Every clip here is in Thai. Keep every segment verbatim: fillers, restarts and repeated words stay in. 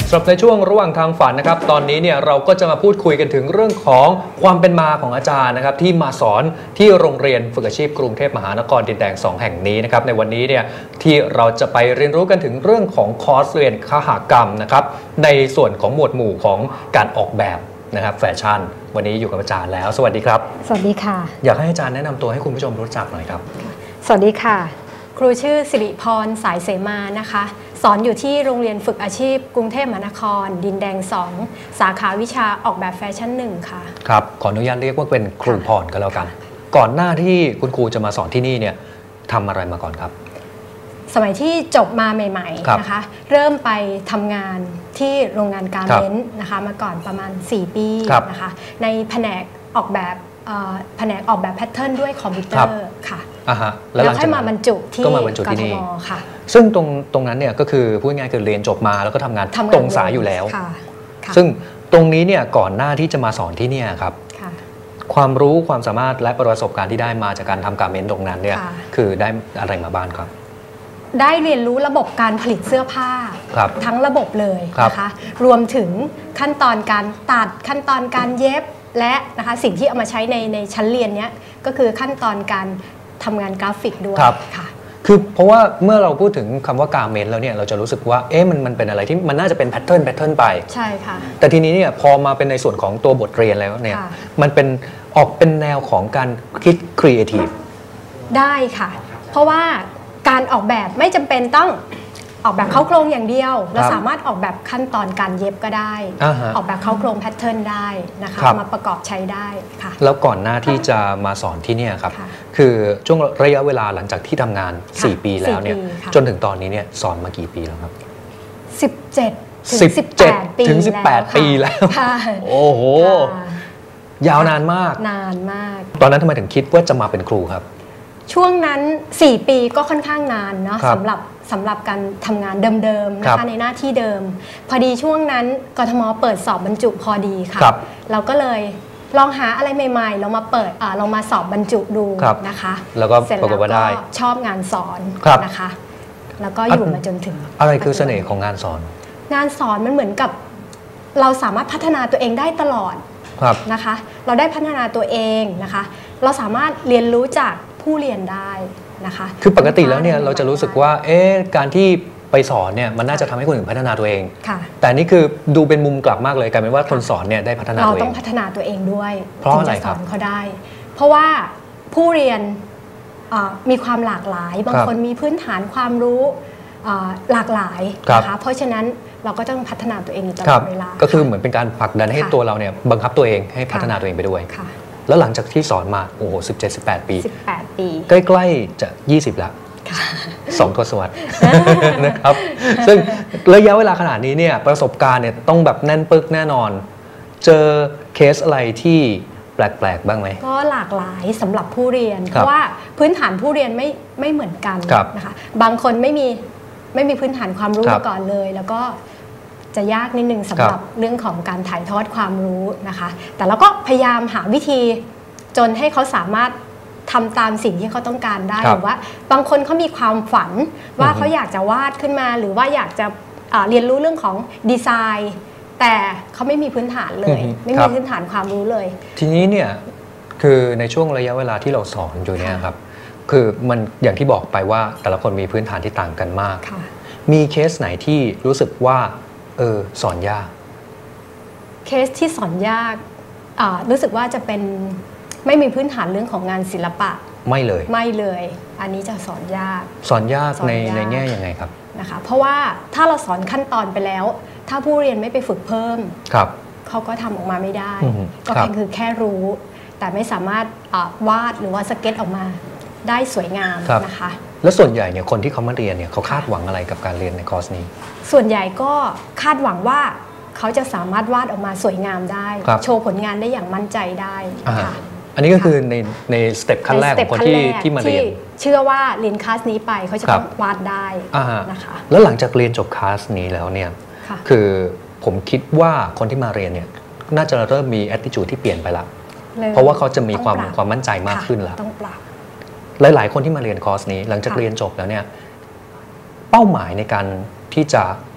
สำหรับในช่วงระหว่างทางฝันนะครับตอนนี้เนี่ยเราก็จะมาพูดคุยกันถึงเรื่องของความเป็นมาของอาจารย์นะครับที่มาสอนที่โรงเรียนฝึกอาชีพกรุงเทพมหานครดินแดงสองแห่งนี้นะครับในวันนี้เนี่ยที่เราจะไปเรียนรู้กันถึงเรื่องของคอร์สเรียนคหกรรมนะครับในส่วนของหมวดหมู่ของการออกแบบนะครับแฟชั่นวันนี้อยู่กับอาจารย์แล้วสวัสดีครับสวัสดีค่ะอยากให้อาจารย์แนะนำตัวให้คุณผู้ชมรู้จักหน่อยครับสวัสดีค่ะครูชื่อสิริพรสายเสมานะคะสอนอยู่ที่โรงเรียนฝึกอาชีพกรุงเทพมหานครดินแดงสองสาขาวิชาออกแบบแฟชั่นหนึ่งค่ะครับขออนุญาตเรียกว่าเป็นครูพรก็แล้วกันก่อนหน้าที่คุณครูจะมาสอนที่นี่เนี่ยทำอะไรมาก่อนครับสมัยที่จบมาใหม่ๆนะคะเริ่มไปทำงานที่โรงงานการ์เมนต์นะคะมาก่อนประมาณสี่ปีนะคะในแผนกออกแบบแผนกออกแบบแพทเทิร์นด้วยคอมพิวเตอร์ค่ะแล้วค่อยมาบรรจุที่กทมค่ะซึ่งตรงตรงนั้นเนี่ยก็คือพูดง่ายคือเรียนจบมาแล้วก็ทำงานตรงสายอยู่แล้วซึ่งตรงนี้เนี่ยก่อนหน้าที่จะมาสอนที่นี่ครับความรู้ความสามารถและประสบการณ์ที่ได้มาจากการทำการ์เมนต์ตรงนั้นเนี่ยคือได้อะไรมาบ้างครับได้เรียนรู้ระบบการผลิตเสื้อผ้าทั้งระบบเลยนะคะรวมถึงขั้นตอนการตัดขั้นตอนการเย็บและนะคะสิ่งที่เอามาใช้ในในชั้นเรียนนี้ก็คือขั้นตอนการทำงานกราฟิกด้วยค่ะคือเพราะว่าเมื่อเราพูดถึงคำว่าการ์เมนต์แล้วเนี่ยเราจะรู้สึกว่าเอ๊ะมันมันเป็นอะไรที่มันน่าจะเป็นแพทเทิร์นแพทเทิร์นไปใช่ค่ะแต่ทีนี้เนี่ยพอมาเป็นในส่วนของตัวบทเรียนแล้วเนี่ยมันเป็นออกเป็นแนวของการคิดครีเอทีฟได้ค่ะเพราะว่าการออกแบบไม่จำเป็นต้องออกแบบเข้าโครงอย่างเดียวเราสามารถออกแบบขั้นตอนการเย็บก็ได้ออกแบบเข้าโครงแพทเทิร์นได้นะคะมาประกอบใช้ได้ค่ะแล้วก่อนหน้าที่จะมาสอนที่นี่ครับคือช่วงระยะเวลาหลังจากที่ทำงานสี่ปีแล้วเนี่ยจนถึงตอนนี้เนี่ยสอนมากี่ปีแล้วครับสิบเจ็ดถึงสิบแปดปีถึงสิบแปดปีแล้วโอ้โหยาวนานมากนานมากตอนนั้นทำไมถึงคิดว่าจะมาเป็นครูครับช่วงนั้นสี่ปีก็ค่อนข้างนานเนาะสำหรับสำหรับการทำงานเดิมๆนะคะในหน้าที่เดิมพอดีช่วงนั้นกทมเปิดสอบบรรจุพอดีค่ะเราก็เลยลองหาอะไรใหม่ๆเรามาเปิดเรามาสอบบรรจุดูนะคะแล้วก็ปรากฏว่าได้ชอบงานสอนนะคะแล้วก็อยู่มาจนถึงอะไรคือเสน่ห์ของงานสอนงานสอนมันเหมือนกับเราสามารถพัฒนาตัวเองได้ตลอดนะคะเราได้พัฒนาตัวเองนะคะเราสามารถเรียนรู้จากผู้เรียนได้นะคะคือปกติแล้วเนี่ยเราจะรู้สึกว่าเอ๊ะการที่ไปสอนเนี่ยมันน่าจะทำให้คนอื่นพัฒนาตัวเองแต่นี่คือดูเป็นมุมกลับมากเลยกลายเป็นว่าคนสอนเนี่ยได้พัฒนาตัวเองเราต้องพัฒนาตัวเองด้วยเพราะอะไรครับถึงจะสอนเขาได้เพราะว่าผู้เรียนมีความหลากหลายบางคนมีพื้นฐานความรู้หลากหลายนะคะเพราะฉะนั้นเราก็ต้องพัฒนาตัวเองตลอดเวลาก็คือเหมือนเป็นการผลักดันให้ตัวเราเนี่ยบังคับตัวเองให้พัฒนาตัวเองไปด้วยแล้วหลังจากที่สอนมาโอ้โหสิบเจ็ด สิบแปดปีสิบแปดปีใกล้ๆจะยี่สิบแล้วสองทศวรรษนะครับซึ่งระยะเวลาขนาดนี้เนี่ยประสบการณ์เนี่ยต้องแบบแน่นปึกแน่นอนเจอเคสอะไรที่แปลกๆบ้างไหมก็หลากหลายสำหรับผู้เรียนเพราะว่าพื้นฐานผู้เรียนไม่ไม่เหมือนกันนะคะบางคนไม่มีไม่มีพื้นฐานความรู้มาก่อนเลยแล้วก็จะยากนิดนึงสำหรับเรื่องของการถ่ายทอดความรู้นะคะแต่เราก็พยายามหาวิธีจนให้เขาสามารถทำตามสิ่งที่เขาต้องการได้หรือว่าบางคนเขามีความฝันว่าเขาอยากจะวาดขึ้นมาหรือว่าอยากจะเรียนรู้เรื่องของดีไซน์แต่เขาไม่มีพื้นฐานเลยไม่มีพื้นฐานความรู้เลยทีนี้เนี่ยคือในช่วงระยะเวลาที่เราสอนอยู่เนี่ยครับคือมันอย่างที่บอกไปว่าแต่ละคนมีพื้นฐานที่ต่างกันมากมีเคสไหนที่รู้สึกว่าเออสอนยากเคสที่สอนยากรู้สึกว่าจะเป็นไม่มีพื้นฐานเรื่องของงานศิลปะไม่เลยไม่เลยอันนี้จะสอนยากสอนยากในในแง่ยังไงครับนะคะเพราะว่าถ้าเราสอนขั้นตอนไปแล้วถ้าผู้เรียนไม่ไปฝึกเพิ่มครับเขาก็ทำออกมาไม่ได้ก็แค่คือแค่รู้แต่ไม่สามารถวาดหรือว่าสเก็ตออกมาได้สวยงามนะคะแล้วส่วนใหญ่เนี่ยคนที่เขามาเรียนเนี่ยเขาคาดหวังอะไรกับการเรียนในคอร์สนี้ส่วนใหญ่ก็คาดหวังว่าเขาจะสามารถวาดออกมาสวยงามได้โชว์ผลงานได้อย่างมั่นใจได้ค่ะอันนี้ก็คือในในสเต็ปขั้นแรกของคนที่ที่มาเรียนเชื่อว่าเรียนคลาสนี้ไปเขาจะต้องวาดได้นะคะแล้วหลังจากเรียนจบคลาสนี้แล้วเนี่ยคือผมคิดว่าคนที่มาเรียนเนี่ยน่าจะเริ่มมี attitude ที่เปลี่ยนไปละเพราะว่าเขาจะมีความความมั่นใจมากขึ้นแล้วต้องปรับหลายๆคนที่มาเรียนคอร์สนี้หลังจากเรียนจบแล้วเนี่ยเป้าหมายในการที่จะ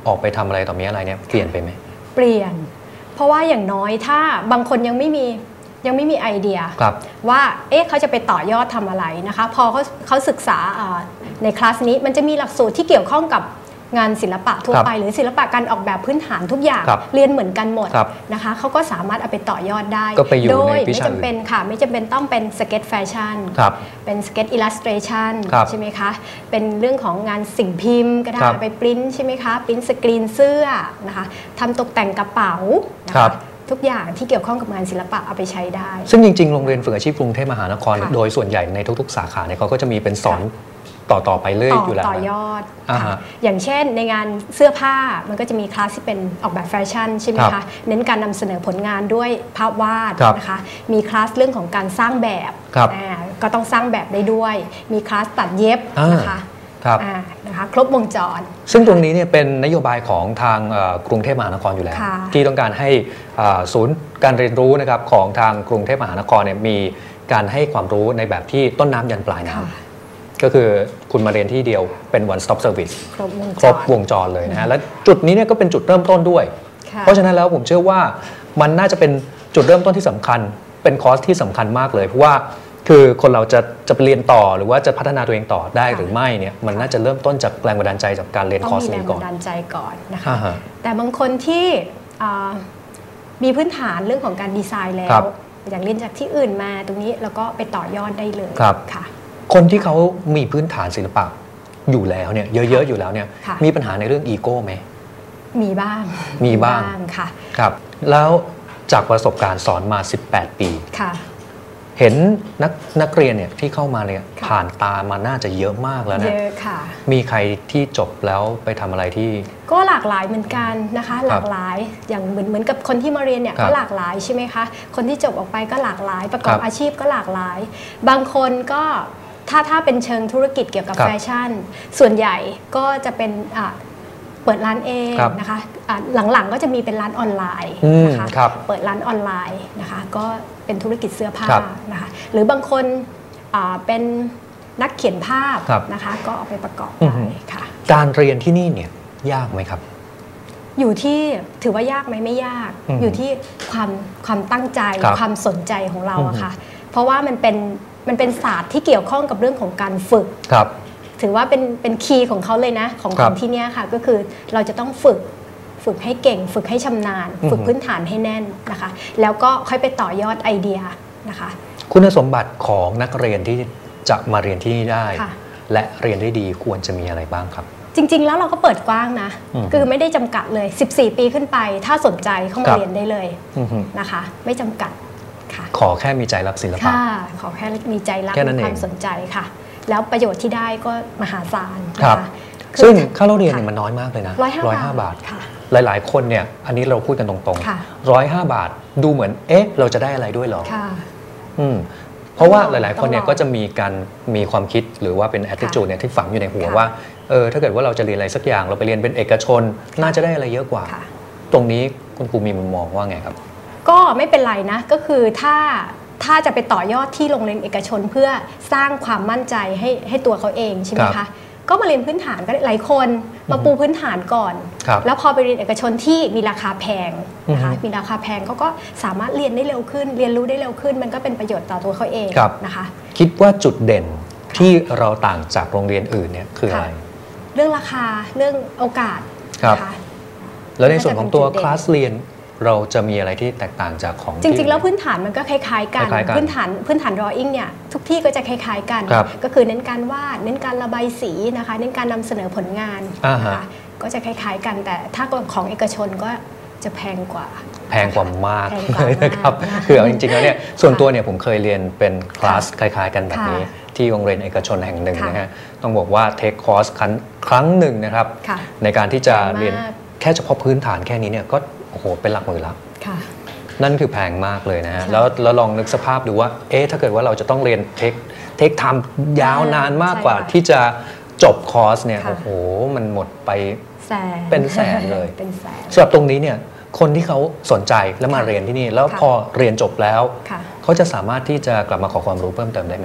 ออกไปทำอะไรต่อมีอะไรเนี่ยเปลี่ยนไปไหมเปลี่ยนเพราะว่าอย่างน้อยถ้าบางคนยังไม่มียังไม่มีไอเดียว่าเอ๊ะเขาจะไปต่อยอดทำอะไรนะคะพอเขาเขาศึกษาในคลาสนี้มันจะมีหลักสูตรที่เกี่ยวข้องกับงานศิลปะทั่วไปหรือศิลปะการออกแบบพื้นฐานทุกอย่างเรียนเหมือนกันหมดนะคะเขาก็สามารถเอาไปต่อยอดได้โดยไม่จำเป็นค่ะไม่จำเป็นต้องเป็นสเก็ตแฟชั่นเป็นสเก็ตอิลลัสเทรชันใช่ไหมคะเป็นเรื่องของงานสิ่งพิมพ์ก็ได้ไปปริ้นใช่ไหมคะปริ้นสกรีนเสื้อนะคะทำตกแต่งกระเป๋านะคะทุกอย่างที่เกี่ยวข้องกับงานศิลปะเอาไปใช้ได้ซึ่งจริงๆโรงเรียนฝึกอาชีพกรุงเทพมหานครโดยส่วนใหญ่ในทุกๆสาขาเนี่ยเขาก็จะมีเป็นสอนต่อต่อไปเรื่อยอยู่แล้วต่อยอดอย่างเช่นในงานเสื้อผ้ามันก็จะมีคลาสที่เป็นออกแบบแฟชั่นใช่ไหมคะเน้นการนำเสนอผลงานด้วยภาพวาดนะคะมีคลาสเรื่องของการสร้างแบบก็ต้องสร้างแบบได้ด้วยมีคลาสตัดเย็บนะคะนะคะครบวงจรซึ่งตรงนี้เนี่ยเป็นนโยบายของทางกรุงเทพมหานครอยู่แล้วที่ต้องการให้ศูนย์การเรียนรู้นะครับของทางกรุงเทพมหานครเนี่ยมีการให้ความรู้ในแบบที่ต้นน้ำยันปลายน้ำก็คือคุณมาเรียนที่เดียวเป็น one stop service ครบวงจรครบวงจรเลยนะฮะและจุดนี้เนี่ยก็เป็นจุดเริ่มต้นด้วยเพราะฉะนั้นแล้วผมเชื่อว่ามันน่าจะเป็นจุดเริ่มต้นที่สำคัญเป็นคอร์สที่สำคัญมากเลยเพราะว่าคือคนเราจะจะไปเรียนต่อหรือว่าจะพัฒนาตัวเองต่อได้หรือไม่เนี่ยมันน่าจะเริ่มต้นจากแรงบันดาลใจจากการเรียนคอร์สนี้ก่อนต้องมีแรงบันดาลใจก่อนนะคะแต่บางคนที่มีพื้นฐานเรื่องของการดีไซน์แล้วอย่างเรียนจากที่อื่นมาตรงนี้แล้วก็ไปต่อยอดได้เลยค่ะคนที่เขามีพื้นฐานศิลปะอยู่แล้วเนี่ยเยอะๆอยู่แล้วเนี่ยมีปัญหาในเรื่องอีโก้ไหมมีบ้างมีบ้างค่ะครับแล้วจากประสบการณ์สอนมาสิบแปดปีค่ะเห็นนักนักเรียนเนี่ยที่เข้ามาเนี่ยผ่านตามาน่าจะเยอะมากแล้วนะเยอะค่ะมีใครที่จบแล้วไปทำอะไรที่ก็หลากหลายเหมือนกันนะคะหลากหลายอย่างเหมือนเหมือนกับคนที่มาเรียนเนี่ยก็หลากหลายใช่ไหมคะคนที่จบออกไปก็หลากหลายประกอบอาชีพก็หลากหลายบางคนก็ถ้าถ้าเป็นเชิงธุรกิจเกี่ยวกับแฟชั่นส่วนใหญ่ก็จะเป็นเปิดร้านเองนะคะหลังๆก็จะมีเป็นร้านออนไลน์นะคะเปิดร้านออนไลน์นะคะก็เป็นธุรกิจเสื้อผ้านะคะหรือบางคนเป็นนักเขียนภาพนะคะก็เอาไปประกอบได้ค่ะการเรียนที่นี่เนี่ยยากไหมครับอยู่ที่ถือว่ายากไหมไม่ยากอยู่ที่ความความตั้งใจความสนใจของเราอะค่ะเพราะว่ามันเป็นมันเป็นศาสตร์ที่เกี่ยวข้องกับเรื่องของการฝึกถือว่าเป็นเป็นคีย์ของเขาเลยนะของของที่นี่ค่ะก็คือเราจะต้องฝึกฝึกให้เก่งฝึกให้ชำนาญฝึกพื้นฐานให้แน่นนะคะแล้วก็ค่อยไปต่อยอดไอเดียนะคะคุณสมบัติของนักเรียนที่จะมาเรียนที่นี่ได้และเรียนได้ดีควรจะมีอะไรบ้างครับจริงๆแล้วเราก็เปิดกว้างนะคือไม่ได้จำกัดเลยสิบสี่ปีขึ้นไปถ้าสนใจเข้ามาเรียนได้เลยนะคะไม่จำกัดค่ะขอแค่มีใจรักศิลปะขอแค่มีใจรักมีความสนใจค่ะแล้วประโยชน์ที่ได้ก็มหาศาลนะคะซึ่งค่าเรียนเนี่ยมันน้อยมากเลยนะร้อยห้าบาทหลายๆคนเนี่ยอันนี้เราพูดกันตรงๆร้อยห้าบาทดูเหมือนเอ๊ะเราจะได้อะไรด้วยหรออืมเพราะว่าหลายๆคนเนี่ยก็จะมีการมีความคิดหรือว่าเป็น attitude เนี่ยที่ฝังอยู่ในหัวว่าเออถ้าเกิดว่าเราจะเรียนอะไรสักอย่างเราไปเรียนเป็นเอกชนน่าจะได้อะไรเยอะกว่าตรงนี้คุณครูมีมุมมองว่าไงครับก็ไม่เป็นไรนะก็คือถ้าถ้าจะไปต่อยอดที่โรงเรียนเอกชนเพื่อสร้างความมั่นใจให้ให้ตัวเขาเองใช่ไหมคะก็มาเรียนพื้นฐานก็หลายคนมาปูพื้นฐานก่อนแล้วพอไปเรียนเอกชนที่มีราคาแพงนะคะมีราคาแพงเขาก็สามารถเรียนได้เร็วขึ้นเรียนรู้ได้เร็วขึ้นมันก็เป็นประโยชน์ต่อตัวเขาเองนะคะคิดว่าจุดเด่นที่เราต่างจากโรงเรียนอื่นเนี่ยคืออะไรเรื่องราคาเรื่องโอกาสนะคะแล้วในส่วนของตัวคลาสเรียนเราจะมีอะไรที่แตกต่างจากของจริงๆแล้วพื้นฐานมันก็คล้ายๆกันพื้นฐานพื้นฐาน drawing เนี่ยทุกที่ก็จะคล้ายๆกันก็คือเน้นการวาดเน้นการระบายสีนะคะเน้นการนำเสนอผลงานนะคะก็จะคล้ายๆกันแต่ถ้าของเอกชนก็จะแพงกว่าแพงกว่ามากเลยนะครับคือเอาจริงๆแล้วเนี่ยส่วนตัวเนี่ยผมเคยเรียนเป็นคลาสคล้ายๆกันแบบนี้ที่โรงเรียนเอกชนแห่งหนึ่งนะฮะต้องบอกว่าเทคคอร์สครั้งหนึ่งนะครับในการที่จะเรียนแค่เฉพาะพื้นฐานแค่นี้เนี่ยก็โอ้โหเป็นหลักหมื่นละนั่นคือแพงมากเลยนะฮะแล้วแล้วลองนึกสภาพดูว่าเอ๊ะถ้าเกิดว่าเราจะต้องเรียนเทคเทคไทม์ยาวนานมากกว่าที่จะจบคอร์สเนี่ยโอ้โหมันหมดไปเป็นแสนเลยสำหรับตรงนี้เนี่ยคนที่เขาสนใจแล้วมาเรียนที่นี่แล้วพอเรียนจบแล้วเขาจะสามารถที่จะกลับมาขอความรู้เพิ่มเติมได้ไหม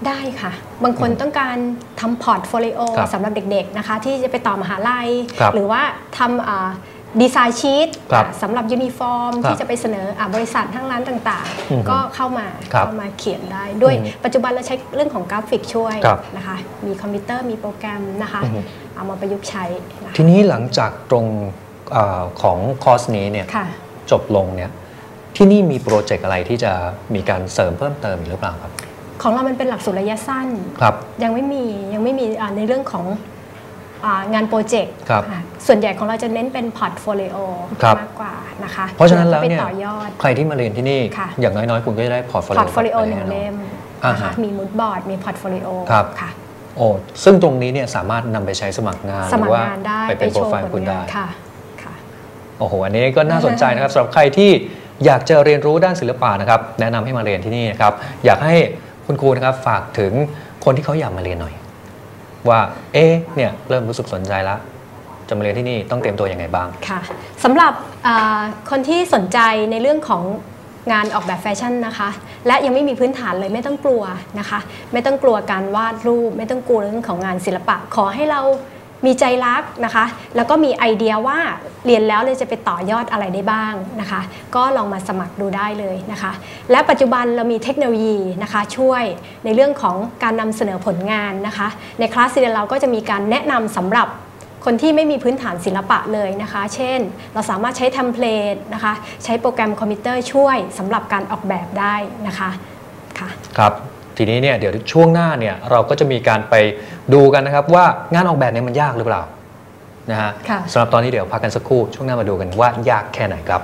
ได้ค่ะบางคนต้องการทำพอร์ตโฟลิโอสำหรับเด็กๆนะคะที่จะไปต่อมหาลัยหรือว่าทำดีไซน์ชีตสำหรับยูนิฟอร์มที่จะไปเสนอบริษัททั้งร้านต่างๆก็เข้ามาเข้ามาเขียนได้ด้วยปัจจุบันเราใช้เรื่องของกราฟิกช่วยนะคะมีคอมพิวเตอร์มีโปรแกรมนะคะเอามาประยุกต์ใช้ทีนี้หลังจากตรงของคอร์สนี้เนี่ยจบลงเนี่ยที่นี่มีโปรเจกต์อะไรที่จะมีการเสริมเพิ่มเติมหรือเปล่าครับของเรามันเป็นหลักสูตรระยะสั้นยังไม่มียังไม่มีในเรื่องของงานโปรเจกต์ส่วนใหญ่ของเราจะเน้นเป็นพอร์ตโฟลิโอมากกว่านะคะเพราะฉะนั้นแล้วเนี่ยใครที่มาเรียนที่นี่อย่างน้อยๆคุณก็จะได้พอร์ตโฟลิโอพอร์ตโฟลิโอหนึ่งเล่มนะคะมีมูดบอร์ดมีพอร์ตโฟลิโอค่ะโอ้ซึ่งตรงนี้เนี่ยสามารถนำไปใช้สมัครงานหรือว่าไปเป็นโปรไฟล์คุณได้ค่ะโอ้โหอันนี้ก็น่าสนใจนะครับสำหรับใครที่อยากจะเรียนรู้ด้านศิลปะนะครับแนะนำให้มาเรียนที่นี่นะครับอยากให้คุณครูนะครับฝากถึงคนที่เขาอยากมาเรียนหน่อยว่าเอ๊ะเนี่ยเริ่มรู้สึกสนใจแล้วจะมาเรียนที่นี่ต้องเตรียมตัวยังไงบ้างค่ะสำหรับคนที่สนใจในเรื่องของงานออกแบบแฟชั่นนะคะและยังไม่มีพื้นฐานเลยไม่ต้องกลัวนะคะไม่ต้องกลัวการวาดรูปไม่ต้องกลัวเรื่องของงานศิลปะขอให้เรามีใจรักนะคะแล้วก็มีไอเดียว่าเรียนแล้วเลยจะไปต่อยอดอะไรได้บ้างนะคะก็ลองมาสมัครดูได้เลยนะคะและปัจจุบันเรามีเทคโนโลยีนะคะช่วยในเรื่องของการนำเสนอผลงานนะคะในคลาสเรียนเราก็จะมีการแนะนำสำหรับคนที่ไม่มีพื้นฐานศิลปะเลยนะคะเช่นเราสามารถใช้เทมเพลตนะคะใช้โปรแกรมคอมพิวเตอร์ช่วยสำหรับการออกแบบได้นะคะค่ะครับทีนี้เนี่ยเดี๋ยวช่วงหน้าเนี่ยเราก็จะมีการไปดูกันนะครับว่างานออกแบบเนี่ยมันยากหรือเปล่านะฮะสำหรับตอนนี้เดี๋ยวพักกันสักครู่ช่วงหน้ามาดูกันว่ายากแค่ไหนครับ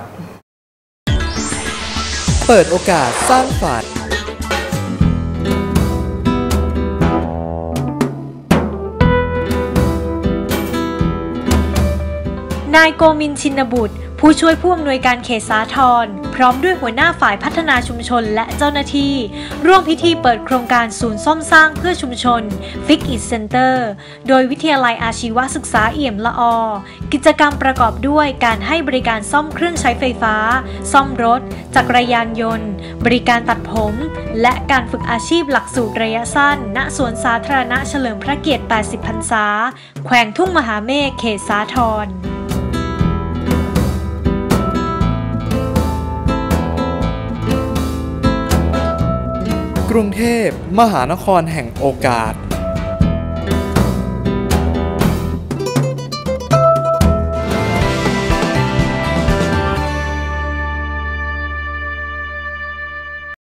เปิดโอกาสสร้างฝันนายโกมินทร์ ชินบุตรผู้ช่วยผู้อำนวยการเขตสาทรพร้อมด้วยหัวหน้าฝ่ายพัฒนาชุมชนและเจ้าหน้าที่ร่วมพิธีเปิดโครงการศูนย์ซ่อมสร้างเพื่อชุมชน Fix It Center โดยวิทยาลัยอาชีวศึกษาเอี่ยมละอกิจกรรมประกอบด้วยการให้บริการซ่อมเครื่องใช้ไฟฟ้าซ่อมรถจักรยานยนต์บริการตัดผมและการฝึกอาชีพหลักสูตรระยะสั้นณสวนสาธารณะเฉลิมพระเกียรติแปดสิบพรรษาแขวงทุ่งมหาเมฆเขตสาทรกรุงเทพมหานครแห่งโอกาส